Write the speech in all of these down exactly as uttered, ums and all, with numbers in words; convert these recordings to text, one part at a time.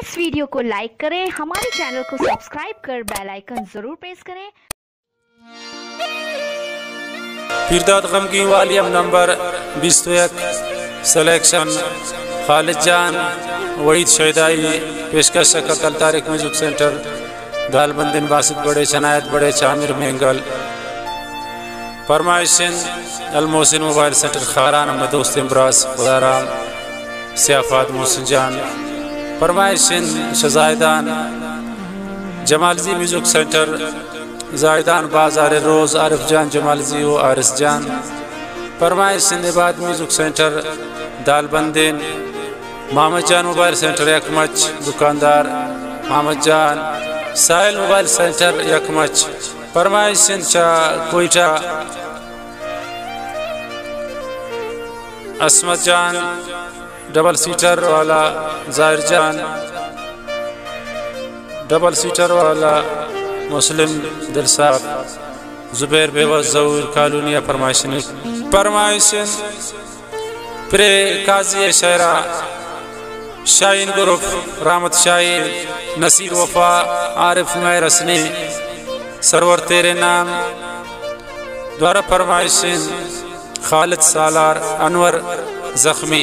इस वीडियो को लाइक करें, हमारे चैनल को सब्सक्राइब कर बेल आइकन जरूर प्रेस करें। पीरदाद गमगी वालियम नंबर बीस तो एक सिलेक्शन खालिद जान वहीद शहदाई पेशकश कतल तारिक म्यूजिक सेंटर दालबंदिन बासित बड़े चनायत बड़े चामिर मेंगल फरमाइशिन अलमोहसिन मोबाइल सेंटर खारान अहमद दोस्त इमराज खुदाराम सियाफात मोहसिन जान फरमाइशिन शजायदान जमालजी म्यूजिक सेंटर जायदान बाजार रोज़ आरिफ जान जमालजी व आरिस जान फरमाइशिन Ibad music centre Dalbandin Mohammad Jan mobile centre यकमच दुकानदार मोहम्मद जान साहिल मोबाइल सेंटर यकमच फरमाइशिन चा कोयटा असमत जान डबल सीटर वाला जाहिर जान डबल सीटर वाला मुस्लिम दिलसाब जुबैर बेवस जऊर कॉलोनिया फरमाइशिन फरमाइशिन प्रे काजी शहरा शाहीन ग्रुप रामत शाहीन नसीर वफा आरिफ मैरसनी सरवर तेरे नाम द्वारा फरमाइशिन खालिद सालार अनवर जख्मी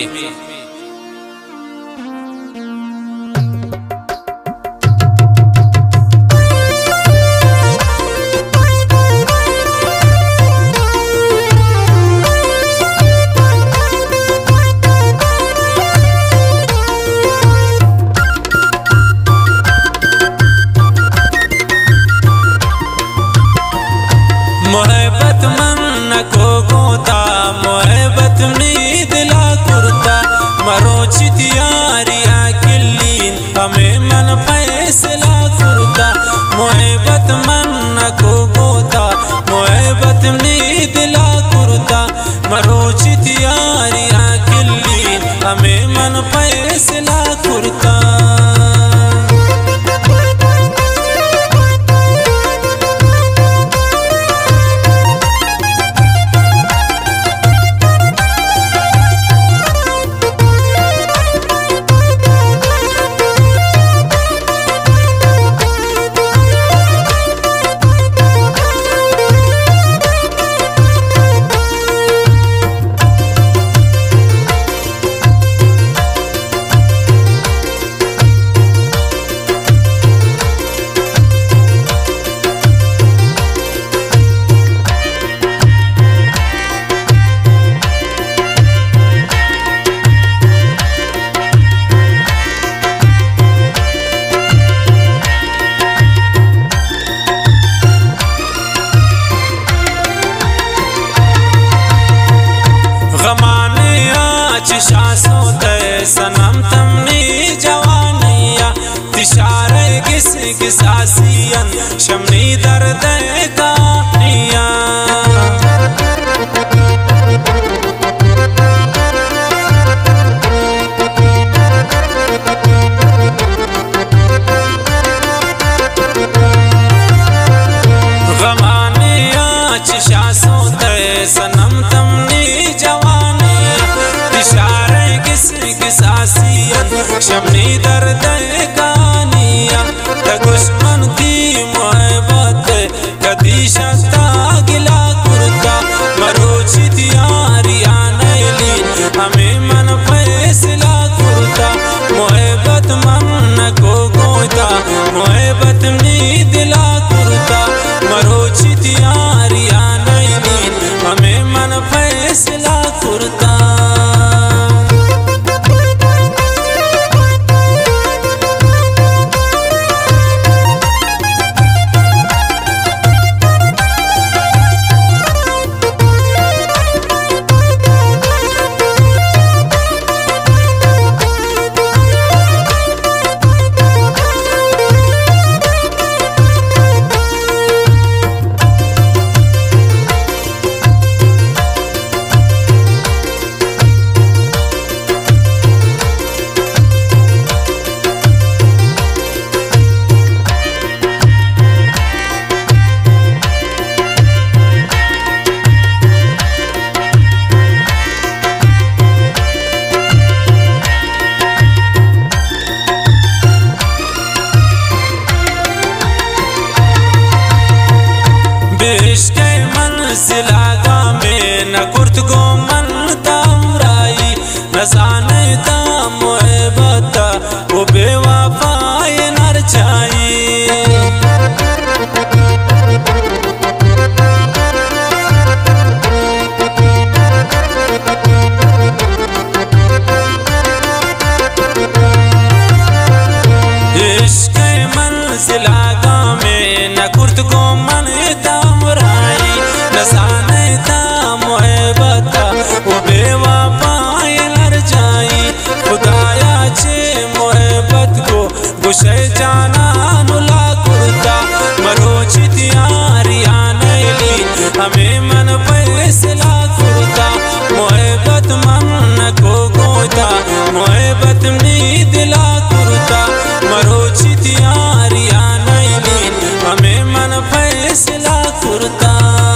मोहब्बत मन न को गोता मोहब्बत में दिला कुर्ता मरोची तियारिया किल्लीन हमें मन फैसला कुर्ता मोहब्बत मन न को गोता मोहब्बत में दिला कुर्ता मरोची तियारिया किल्लीन हमें मन फैसला कुर्ता गमाने आज शासों ते सनम तमनी जवानिया तिशारे किस किसासियन शमनी दर्द कानिया गमाने आज शासों ते सनम तमनी जवानी इशारे किस किसासियन शमनी दर्द कानिया दुश्मन की मोहब्बत कदी शक्ता गिला कुर्ता मरोची तियारिया नैली हमें मन फैसला कुर्ता मोहब्बत मन न को गोता मोहब्बत में दिला कुर्ता मरोची तियारिया नैली हमें मन फैसला कुर्ता खुशे जाना नुला कुर्ता मरोचित यारिया नैली हमें मन फैसला कुर्ता मोहब्बत मन को गोता मोहब्बत में दिला कुर्ता मरोचित यारिया नैली हमें मन फैसला कुर्ता।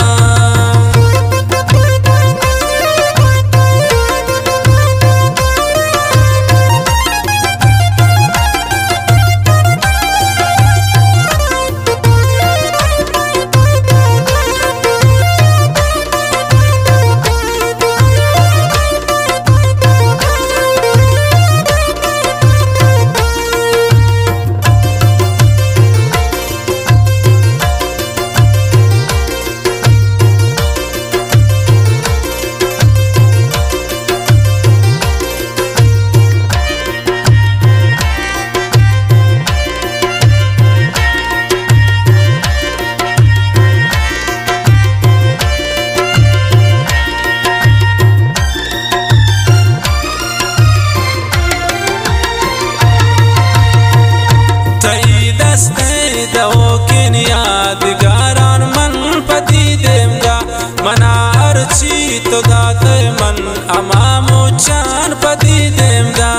यादगारान मन पति देमगा मना अर्ची तो दाते मन अमामो चान पति देमगा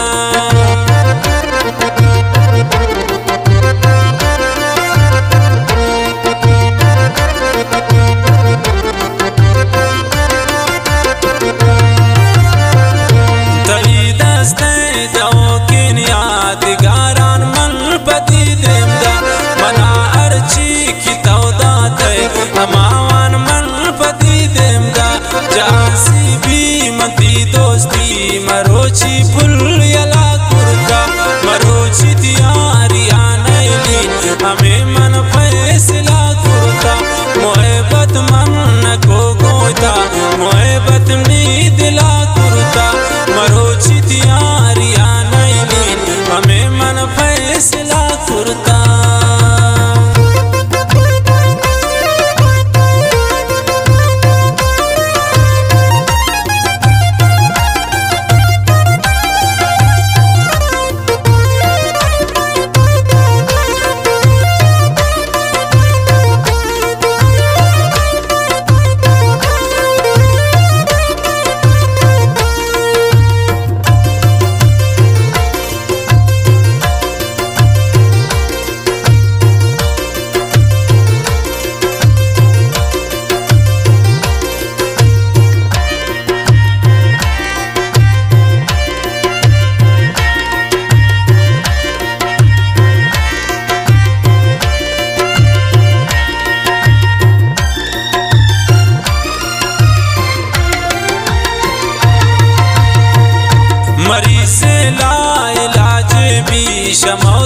तई दस्ते दो किन यादगारान मन पति देमगा मना हमावन मन पति देमगा जासी भी मती दोस्ती मरोची फुल यला कुर्ता मरोची यारिया नैली हमें मन फैसला कुर्ता मोहब्बत मन को गोता मोहब्बत में दिला कुर्ता मरोची यारिया नैली हमें मन फैसला कुर्ता। मरी से ला इलाज भी शमा